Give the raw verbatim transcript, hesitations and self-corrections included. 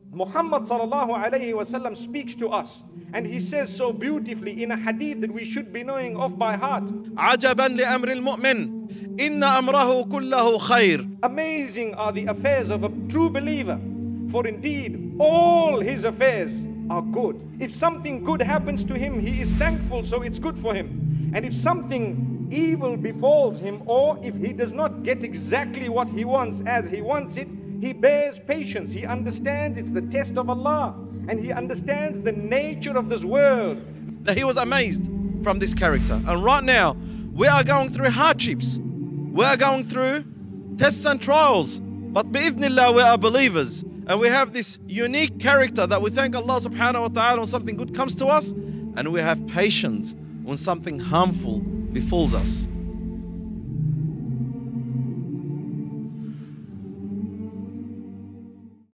Muhammad sallallahu alayhi wasallam speaks to us, and he says so beautifully in a hadith that we should be knowing of by heart. عجبا لأمر المؤمن إن أمره كله خير. Amazing are the affairs of a true believer, for indeed all his affairs are good. If something good happens to him, he is thankful, so it's good for him. And if something evil befalls him, or if he does not get exactly what he wants as he wants it, he bears patience. He understands it's the test of Allah, and he understands the nature of this world. That he was amazed from this character. And right now, we are going through hardships. We are going through tests and trials. But bi'idhnillah, we are believers. And we have this unique character that we thank Allah subhanahu wa ta'ala when something good comes to us. And we have patience when something harmful befalls us.